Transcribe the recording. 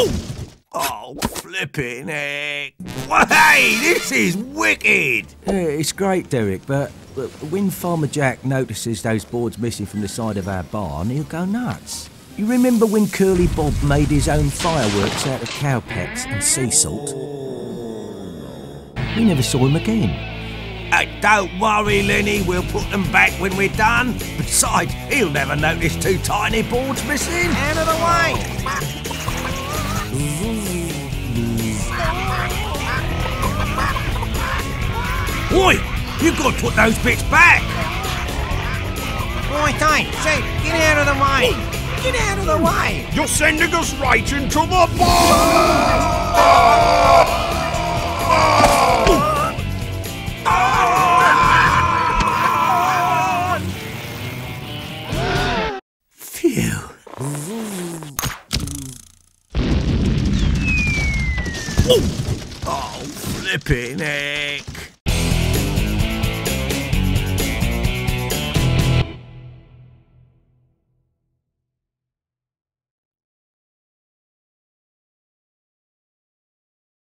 Oh, flipping heck. Hey, this is wicked! Yeah, it's great, Derek, but when Farmer Jack notices those boards missing from the side of our barn, he'll go nuts. You remember when Curly Bob made his own fireworks out of cowpats and sea salt? We never saw him again. Don't worry, Lenny, we'll put them back when we're done. Besides, he'll never notice two tiny boards missing. Out of the way! Oi! You've got to put those bits back! Oi, hey, say, get out of the way! Get out of the way! You're sending us right into the barn! Phew. Oh, flipping heck.